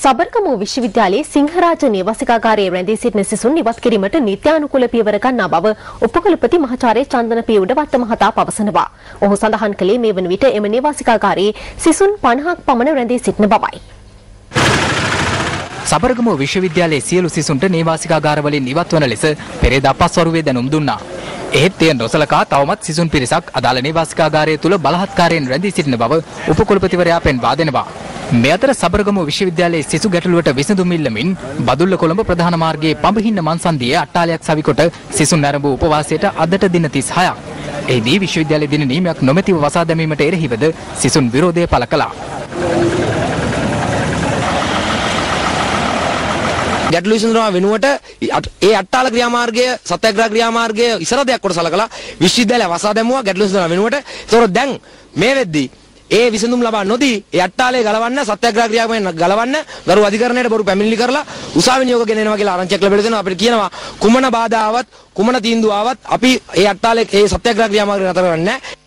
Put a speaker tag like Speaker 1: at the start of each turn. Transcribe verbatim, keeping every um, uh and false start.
Speaker 1: සබරගමු විශ්වවිද්‍යාලයේ සිංහරාජ නිවාසිකාගාරයේ රැඳී සිටින සිසුන් ඉවත් කිරීමට නීත්‍යානුකූල පියවර ගන්නා බව උපකුලපති මහාචාර්ය චන්දන පියුඩවත්ත මහතා පවසනවා. ඔහු සඳහන් කළේ මේ වන විට එම නිවාසිකාගාරයේ සිසුන් පනහක් පමණ රැඳී සිටින බවයි.
Speaker 2: සබරගමු විශ්වවිද්‍යාලයේ සියලු සිසුන්ට නිවාසිකාගාරවලින් ඉවත් වන ලෙස පෙරේදා පස්වරුවේ දැනුම් දුන්නා. එහෙත් එය නොසලකා තවමත් සිසුන් පිරිසක් අදාළ නිවාසිකාගාරය තුල බලහත්කාරයෙන් රැඳී සිටින බව උපකුලපතිවරයා පෙන්වා දෙනවා. මේ අතර සබරගමු විශ්වවිද්‍යාලයේ සිසු ගැටලුවට විසඳුම් ඉල්ලමින් බදුල්ල කොළඹ ප්‍රධාන මාර්ගයේ පඹහින්න මන්සන්දියේ අට්ටාලයක් සවිකොට සිසුන් ආරම්භ උපවාසයට අදට දින තිස් හයක්. එහිදී විශ්වවිද්‍යාලයේ දින නියමයක් නොමැතිව වසා දැමීමට එරෙහිවද සිසුන් විරෝධය පළ කළා.
Speaker 3: ගැටලු විසඳනවා වෙනුවට ඒ අට්ටාල ක්‍රියාමාර්ගය සත්‍යාග්‍රහ ක්‍රියාමාර්ගය ඉස්සර දෙයක් කොට සලකලා විශ්වවිද්‍යාලය වසා දැමුවා ගැටලු විසඳනවා වෙනුවට. ඒතකොට දැන් මේ වෙද්දී ඒ විසඳුම් ලබා නොදී ඒ අට්ටාලේ ගලවන්න සත්‍යාග්‍රහ ක්‍රියාවෙන් ගලවන්න ගරු අධිකරණයට බොරු පැමිණිලි කරලා උසාවි නියෝග ගෙනෙනවා කියලා ආරංචියක් ලැබෙලා දෙනවා. අපිට කියනවා කුමන බාධාවත් කුමන තීන්දුව ආවත් අපි ඒ අට්ටාලේ ඒ සත්‍යාග්‍රහ ක්‍රියාමාර්ගය නතර කරන්නේ නැහැ.